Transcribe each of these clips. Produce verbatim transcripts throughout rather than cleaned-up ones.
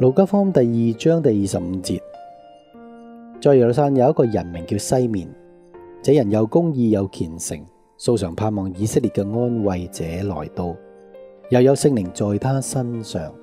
路加福音第二章第二十五節，在耶路撒冷有一個人名叫西面，這人又公義又虔誠，素常盼望以色列嘅安慰者來到，又有聖靈在他身上。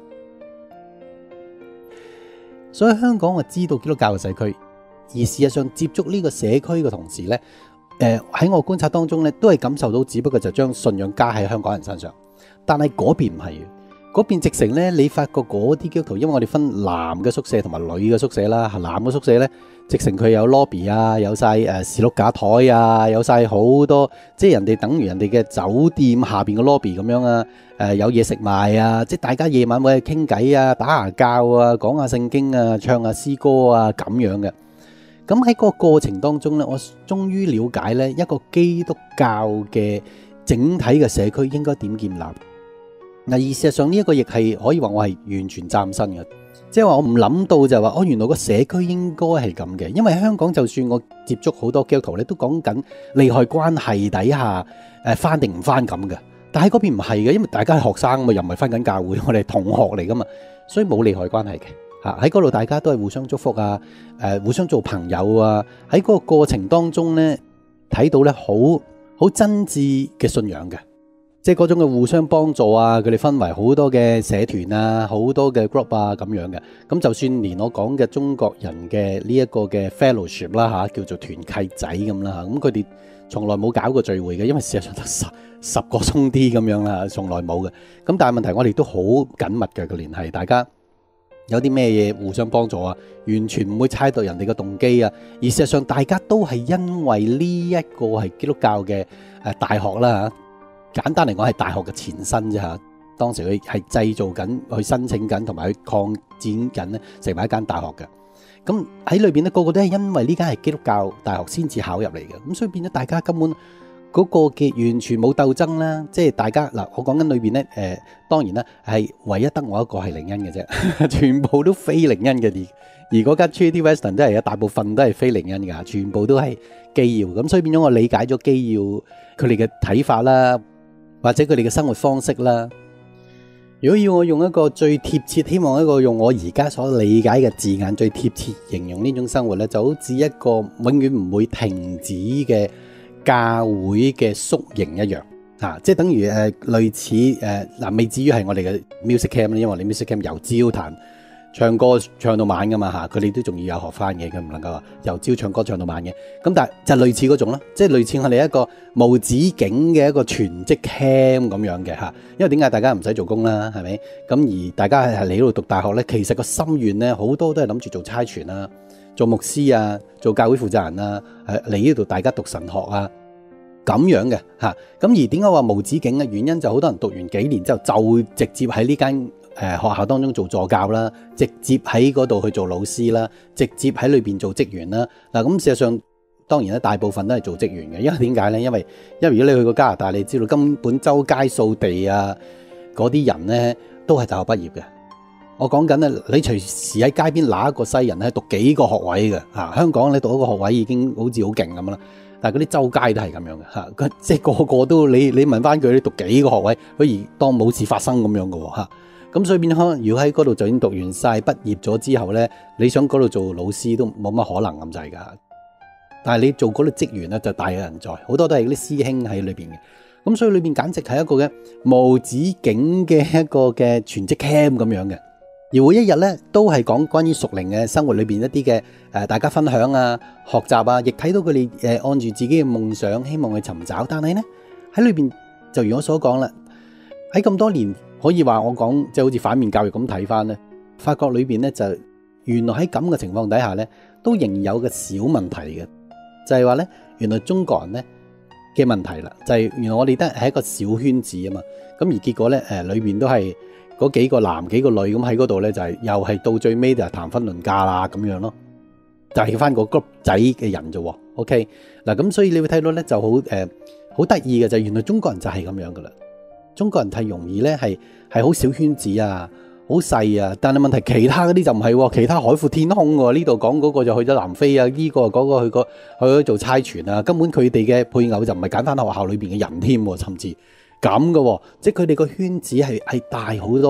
所以香港我知道基督教嘅社區，而事實上接觸呢個社區嘅同時呢，誒、呃、喺我觀察當中呢，都係感受到，只不過就將信仰加喺香港人身上，但係嗰邊唔係。嗰邊直情咧，你發覺嗰啲基督徒，因為我哋分男嘅宿舍同埋女嘅宿舍啦，男嘅宿舍咧，直情佢有 lobby 啊，有晒誒士碌架台啊，有晒好多，即係人哋等於人哋嘅酒店下邊嘅 lobby 咁樣啊，誒有嘢食賣啊，即係大家夜晚會傾偈啊，打下交啊，講下聖經啊，唱下詩歌啊咁樣嘅。咁喺嗰個過程當中咧，我終於了解咧一個基督教嘅整體嘅社區應該點建立。嗱，而事實上呢一個亦係可以話我係完全嶄新嘅，即係話我唔諗到就係話，哦原來個社區應該係咁嘅，因為香港就算我接觸好多基督徒咧，都講緊利害關係底下誒翻定唔翻咁嘅，但係嗰邊唔係嘅，因為大家係學生嘛，又唔係翻緊教會，我哋係同學嚟噶嘛，所以冇利害關係嘅嚇，喺嗰度大家都係互相祝福啊，誒互相做朋友啊，喺嗰個過程當中咧睇到咧好好真摯嘅信仰嘅。即係嗰種嘅互相幫助啊，佢哋分為好多嘅社團啊，好多嘅 group 啊咁樣嘅。咁就算連我講嘅中國人嘅呢一個嘅 fellowship 啦嚇，叫做團契仔咁啦嚇，咁佢哋從來冇搞過聚會嘅，因為事實上得十十個鬆啲咁樣啦，從來冇嘅。咁但係問題我哋都好緊密嘅個聯繫，大家有啲咩嘢互相幫助啊，完全唔會猜到人哋嘅動機啊。而事實上大家都係因為呢一個係基督教嘅誒大學啦嚇。簡單嚟講係大學嘅前身啫嚇，當時佢係製造緊、去申請緊同埋去擴展緊咧，成為一間大學嘅。咁喺裏邊咧，個個都係因為呢間係基督教大學先至考入嚟嘅。咁所以變咗大家根本嗰個嘅完全冇鬥爭啦，即係大家嗱，我講緊裏邊咧誒，當然啦係唯一得我一個係靈恩嘅啫，全部都非靈恩嘅。而嗰間 Trinity Western 都係有大部分都係非靈恩㗎，全部都係基要。咁所以變咗我理解咗基要佢哋嘅睇法啦。或者佢哋嘅生活方式啦。如果要我用一個最貼切，希望一個用我而家所理解嘅字眼最貼切形容呢種生活咧，就好似一個永遠唔會停止嘅教會嘅宿營一樣啊！即係等於誒、呃、類似誒嗱、呃，未至於係我哋嘅 music camp 咧，因為我哋 music camp 由朝彈唱歌唱到晚噶嘛嚇，佢哋都仲要有學翻嘅，佢唔能夠話由朝唱歌唱到晚嘅。咁但係就類似嗰種啦，即係類似我哋一個無止境嘅一個全職 camp 咁樣嘅嚇。因為點解大家唔使做工啦，係咪？咁而大家係嚟呢度讀大學咧，其實個心願咧好多都係諗住做差傳啊、做牧師啊、做教會負責人啊，誒嚟呢度大家讀神學啊咁樣嘅嚇。咁而點解話無止境嘅原因就好多人讀完幾年之後就直接喺呢間誒學校當中做助教啦，直接喺嗰度去做老師啦，直接喺裏邊做職員啦。嗱，咁事實上當然咧，大部分都係做職員嘅，因為點解咧？因為因為如果你去過加拿大，你知道根本周街掃地啊，嗰啲人咧都係大學畢業嘅。我講緊咧，你隨時喺街邊揦一個西人咧，讀幾個學位嘅嚇。香港你讀一個學位已經好似好勁咁啦，但係嗰啲周街都係咁樣嘅嚇，即係個個都你你問翻佢，你讀幾個學位，可以當冇事發生咁樣嘅喎嚇。咁所以變可能，如果喺嗰度就已經讀完晒畢業咗之後咧，你想嗰度做老師都冇乜可能咁滯㗎。但係你做嗰啲職員咧就大有人在，好多都係啲師兄喺裏邊嘅。咁所以裏邊簡直係一個嘅無止境嘅一個嘅全職 camp 咁樣嘅。而每一日咧都係講關於屬靈嘅生活裏邊一啲嘅誒大家分享啊、學習啊，亦睇到佢哋誒按住自己嘅夢想，希望去尋找。但係咧喺裏邊就如我所講啦，喺咁多年。可以話我講即係好似反面教育咁睇翻咧，發覺裏邊咧就原來喺咁嘅情況底下咧，都仍然有個小問題嘅，就係話咧原來中國人咧嘅問題啦，就係、是、原來我哋都係一個小圈子啊嘛，咁而結果咧誒裏邊都係嗰幾個男幾個女咁喺嗰度咧就係、是、又係到最尾就係談婚論嫁啦咁樣咯，就係翻個 group 仔嘅人啫喎 ，OK 嗱咁所以你會睇到咧就好誒好得意嘅就係、是、原來中國人就係咁樣噶啦。中國人太容易咧，係係好小圈子啊，好細啊。但係問題其他嗰啲就唔係喎，其他海闊天空喎。呢度講嗰個就去咗南非啊，呢、這個嗰個去個去咗做差傳啊。根本佢哋嘅配偶就唔係揀翻學校裏邊嘅人添，甚至咁嘅喎，即係佢哋個圈子係係大好多嘅。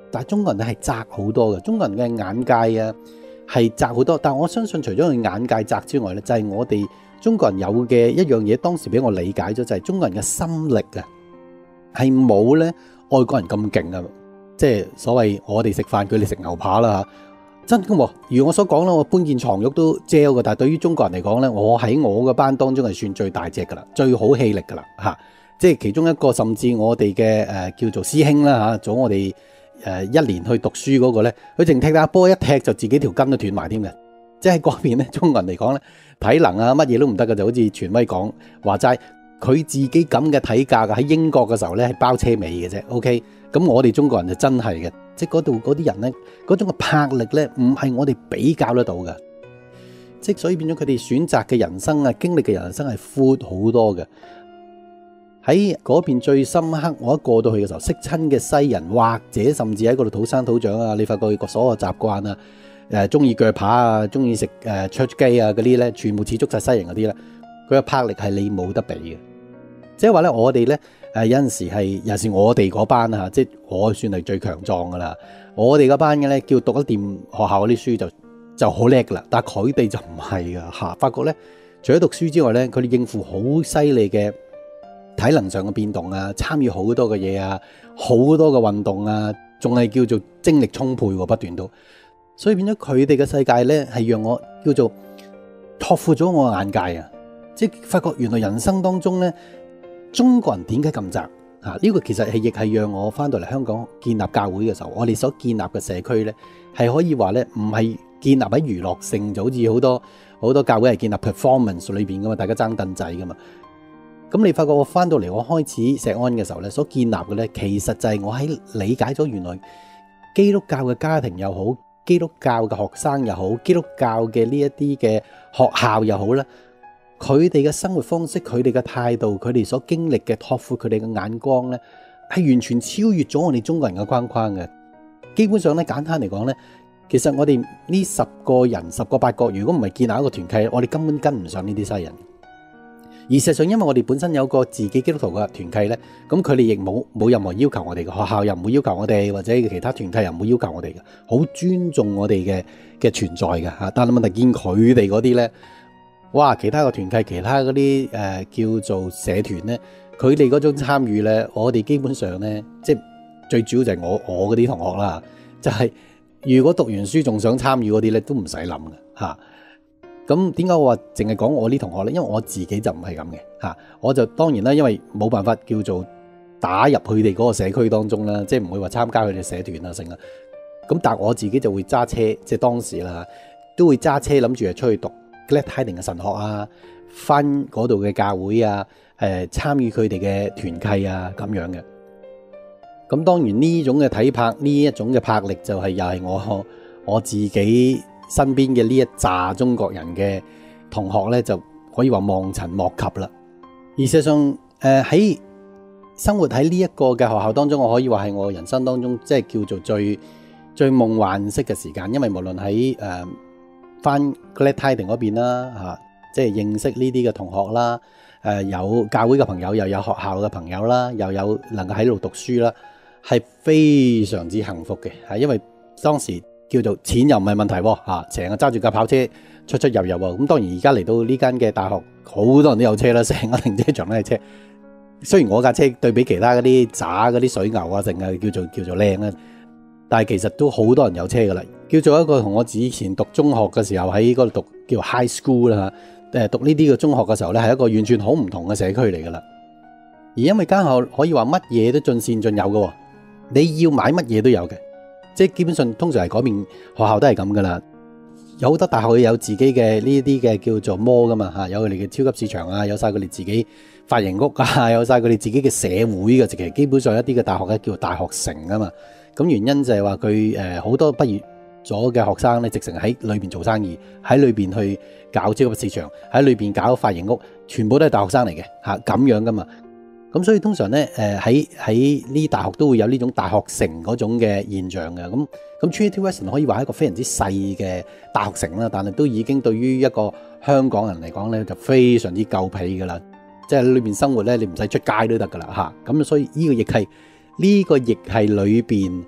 但係中國人咧係窄好多嘅，中國人嘅眼界啊係窄好多。但係我相信除咗佢眼界窄之外咧，就係我哋中國人有嘅一樣嘢，當時俾我理解咗就係中國人嘅心力啊，係冇咧外國人咁勁啊！即係所謂我哋食飯，佢哋食牛扒啦嚇。真嘅，如我所講啦，我搬件床褥都遮嘅，但係對於中國人嚟講咧，我喺我嘅班當中係算最大隻噶啦，最好氣力噶啦嚇。即係其中一個，甚至我哋嘅誒叫做師兄啦嚇，早我哋誒一年去讀書嗰個咧，佢淨踢打波一踢就自己條筋都斷埋添嘅。即係嗰邊咧，中國人嚟講咧，體能啊乜嘢都唔得嘅，就好似權威講話齋，佢自己咁嘅體格嘅喺英國嘅時候咧係包車尾嘅啫。OK，咁我哋中國人就真係嘅。即係嗰度嗰啲人咧，嗰種嘅魄力咧，唔係我哋比較得到嘅。即係所以變咗佢哋選擇嘅人生啊，經歷嘅人生係闊好多嘅。喺嗰邊最深刻，我一過到去嘅時候，識親嘅西人，或者甚至喺嗰度土生土長啊，你發覺佢個所有習慣啊，誒中意鋸扒啊，中意食誒灼雞啊嗰啲咧，全部似足晒西人嗰啲咧，佢嘅魄力係你冇得比嘅。即係話咧，我哋咧。誒有陣時係，尤其是我哋嗰班啊，即係我算係最強壯噶啦。我哋嗰班嘅咧，叫讀得掂學校嗰啲書就就好叻噶啦。但係佢哋就唔係噶嚇。發覺咧，除咗讀書之外咧，佢哋應付好犀利嘅體能上嘅變動啊，參與好多嘅嘢啊，好多嘅運動啊，仲係叫做精力充沛喎，不斷都。所以變咗佢哋嘅世界咧，係讓我叫做拓闊咗我嘅眼界啊！即係發覺原來人生當中咧。中國人點解咁窄啊？呢個其實係亦係讓我翻到嚟香港建立教會嘅時候，我哋所建立嘅社區咧，係可以話咧，唔係建立喺娛樂性，就好似好多好多教會係建立 performance 裏邊噶嘛，大家爭凳仔噶嘛。咁你發覺我翻到嚟，我開始石安嘅時候咧，所建立嘅咧，其實就係我喺理解咗原來基督教嘅家庭又好，基督教嘅學生又好，基督教嘅呢一啲嘅學校又好啦。佢哋嘅生活方式，佢哋嘅態度，佢哋所經歷嘅拓闊佢哋嘅眼光咧，係完全超越咗我哋中國人嘅框框嘅。基本上咧，簡單嚟講咧，其實我哋呢十個人十個八個，如果唔係建立一個團契，我哋根本跟唔上呢啲西人。而事實上，因為我哋本身有個自己基督徒嘅團契咧，咁佢哋亦冇冇任何要求我哋嘅，學校又唔會要求我哋，或者其他團契又唔會要求我哋嘅，好尊重我哋嘅嘅存在嘅嚇。但係問題見佢哋嗰啲咧。哇！其他個團契，其他嗰啲誒叫做社團咧，佢哋嗰種參與咧，我哋基本上咧，即係最主要就係我我嗰啲同學啦，就係、是、如果讀完書仲想參與嗰啲咧，都唔使諗嘅嚇。咁點解我話淨係講我啲同學咧？因為我自己就唔係咁嘅嚇，我就當然啦，因為冇辦法叫做打入佢哋嗰個社區當中啦，即係唔會話參加佢哋社團啊成啊。咁但係我自己就會揸車，即係當時啦，都會揸車諗住係出去讀。Gladtiding 嘅神學啊，翻嗰度嘅教會啊，誒參與佢哋嘅團契啊，咁樣嘅。咁當然呢種嘅體魄，呢一種嘅魄力就係又係我我自己身邊嘅呢一紮中國人嘅同學咧，就可以話望塵莫及啦。而事實上，誒、呃、喺生活喺呢一個嘅學校當中，我可以話係我人生當中即係叫做最最夢幻式嘅時間，因為無論喺誒。呃翻 Gladtiding 嗰邊啦嚇，即係認識呢啲嘅同學啦，誒有教會嘅朋友，又有學校嘅朋友啦，又有能夠喺度讀書啦，係非常之幸福嘅嚇。因為當時叫做錢又唔係問題喎嚇，成日揸住架跑車出出入入喎。咁當然而家嚟到呢間嘅大學，好多人都有車啦，成個停車場都係車。雖然我架車對比其他嗰啲渣嗰啲水牛啊，成日叫做叫做靚啊。但係其實都好多人有車噶啦，叫做一個同我以前讀中學嘅時候喺嗰度讀叫 high school 啦嚇，誒讀呢啲嘅中學嘅時候咧，係一個完全好唔同嘅社區嚟噶啦。而因為間校可以話乜嘢都盡善盡有嘅，你要買乜嘢都有嘅，即係基本上通常係嗰邊學校都係咁噶啦。有好多大學有自己嘅呢啲嘅叫做 mall 噶嘛嚇，有佢哋嘅超級市場啊，有晒佢哋自己髮型屋啊，有晒佢哋自己嘅社會嘅，其實基本上一啲嘅大學咧叫做大學城啊嘛。咁原因就係話佢誒好多畢業咗嘅學生咧，直情喺裏邊做生意，喺裏邊去搞超級市場，喺裏邊搞髮型屋，全部都係大學生嚟嘅嚇，咁樣噶嘛。咁所以通常咧誒喺喺呢大學都會有呢種大學城嗰種嘅現象嘅。咁咁 Trinity Western 可以話係一個非常之細嘅大學城啦，但係都已經對於一個香港人嚟講咧就非常之夠皮噶啦。即係喺裏邊生活咧，你唔使出街都得噶啦嚇。咁所以呢個亦係。呢個亦係裏邊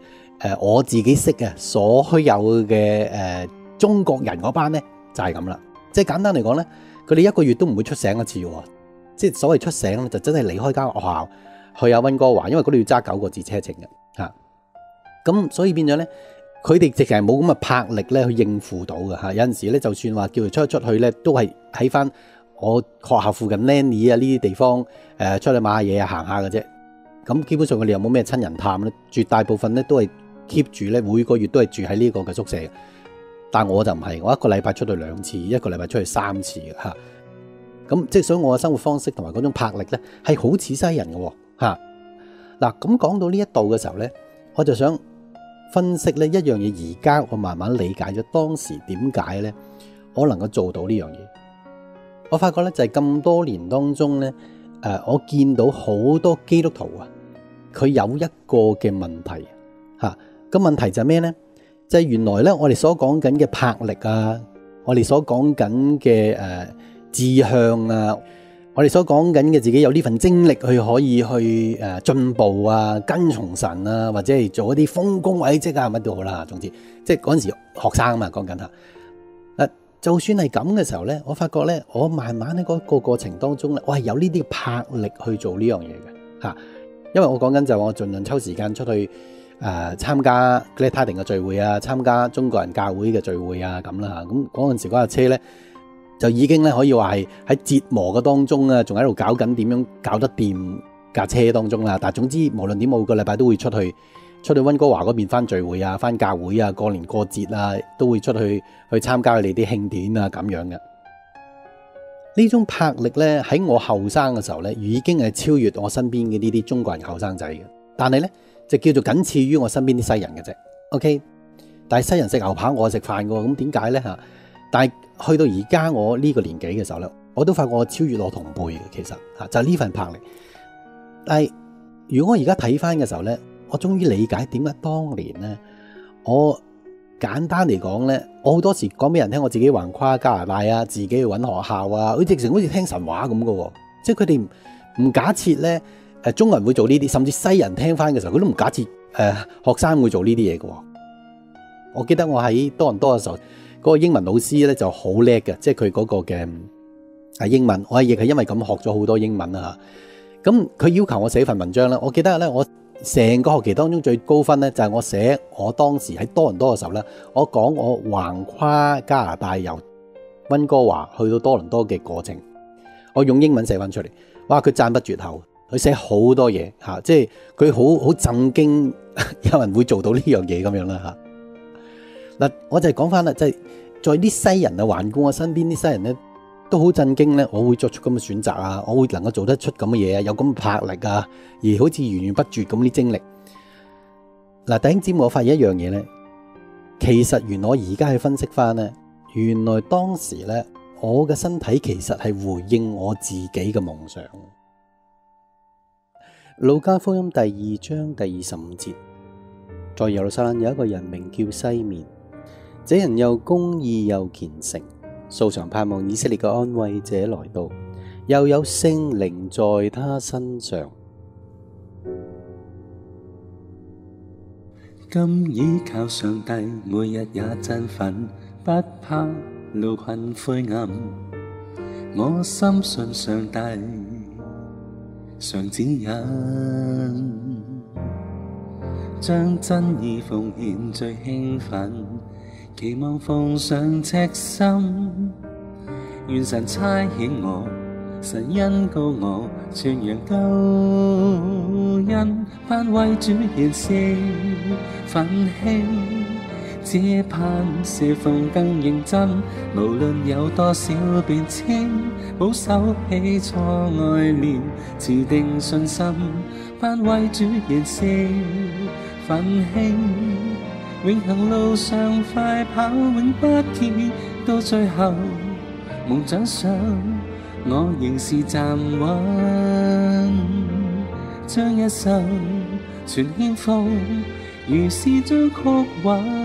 誒我自己識嘅所有嘅誒中國人嗰班咧就係咁啦。即係簡單嚟講咧，佢哋一個月都唔會出省一次喎。即係所謂出省咧，就真係離開間學校去下溫哥華，因為嗰度要揸九個字車程嘅嚇。咁所以變咗咧，佢哋直情係冇咁嘅魄力咧去應付到嘅嚇。有陣時咧，就算話叫佢出一出去咧，都係喺翻我學校附近 Lanny 啊呢啲地方誒出去買下嘢啊行下嘅啫。咁基本上佢哋又冇咩親人探咧，絕大部分咧都係 keep 住咧，每個月都係住喺呢個嘅宿舍。但我就唔係，我一個禮拜出去兩次，一個禮拜出去三次嘅嚇。咁即係所以我嘅生活方式同埋嗰種魄力咧，係好似西人嘅喎嚇。嗱，咁講到呢一度嘅時候咧，我就想分析咧一樣嘢。而家我慢慢理解咗當時點解咧，我能夠做到呢樣嘢。我發覺咧就係咁多年當中咧，誒我見到好多基督徒啊，佢有一個嘅問題嚇。個問題就係咩咧？就係原來咧我哋所講緊嘅魄力啊，我哋所講緊嘅誒志向啊，我哋所講緊嘅自己有呢份精力去可以去誒進步啊，跟從神啊，或者係做一啲豐功偉績啊，乜都好啦。總之，即係嗰陣時學生啊嘛，講緊吓。誒，就算係咁嘅時候咧，我發覺咧，我慢慢喺嗰個過程當中咧，我係有呢啲魄力去做呢樣嘢嘅吓。因為我講緊就係我盡量抽時間出去誒參加 Glad Tidings 嘅聚會啊，參加中國人教會嘅聚會啊咁啦吓。咁嗰陣時嗰架車咧，就已經咧可以話係喺折磨嘅當中啊，仲喺度搞緊點樣搞得掂架車當中啦。但係總之無論點，每個禮拜都會出去出去溫哥華嗰邊翻聚會啊，翻教會啊，過年過節啊，都會出去去參加佢哋啲慶典啊咁樣嘅。呢種魄力咧喺我後生嘅時候咧，已經係超越我身邊嘅呢啲中國人後生仔嘅。但係咧就叫做僅次於我身邊啲西人嘅啫。OK， 但係西人食牛扒，我食飯嘅喎，咁點解咧嚇？但係去到而家我呢個年紀嘅時候咧，我都發覺我超越我同輩嘅，其實嚇就係呢份魄力。但係如果我而家睇翻嘅時候咧，我終於理解點解當年咧，我簡單嚟講咧，我好多時講俾人聽，我自己橫跨加拿大啊，自己去揾學校啊，佢直情好似聽神話咁嘅喎，即係佢哋唔假設咧誒中國人會做呢啲，甚至西人聽翻嘅時候，佢都唔假設誒、呃、學生會做呢啲嘢嘅喎。我記得我喺多倫多嘅時候，嗰個英文老師咧就好叻嘅，即係佢嗰個嘅係英文，我亦係因為咁學咗好多英文啊。咁佢要求我寫份文章咧，我記得咧我成個學期當中最高分咧就係我寫我當時喺多倫多嘅時候咧，我講我橫跨加拿大由溫哥華去到多倫多嘅過程，我用英文寫翻出嚟，哇！佢讚不絕口，佢寫好多嘢嚇，即係佢好好震驚，有人會做到呢樣嘢咁樣啦嚇。嗱，我就係講翻啦，即係在啲西人啊，環顧我身邊啲西人咧，都好震驚咧。我會作出咁嘅選擇啊，我會能夠做得出咁嘅嘢啊，有咁嘅魄力啊，而好似源源不絕咁啲精力。嗱，弟兄姊妹，我發現一樣嘢咧，其實原來我而家去分析翻咧，原來當時咧，我嘅身體其實係回應我自己嘅夢想。路加福音第二章第二十五節，在耶路撒冷有一個人名叫西面。這人又公義又虔誠，素常盼望以色列嘅安慰者來到，又有聖靈在他身上。 今倚靠上帝，每日也振奮，不怕路困灰暗。我深信上帝常指引，將真義奉獻最興奮。期望奉上赤心，願神差遣我，神恩膏我，傳揚救恩，盼為主顯示奮興，這盼侍奉更認真，無論有多少變遷，保守起初愛戀，持定信心，盼為主顯示奮興。永恆路上快跑，永不歇，到最後夢想上，我仍是站穩，將一生全獻奉，如是將曲畫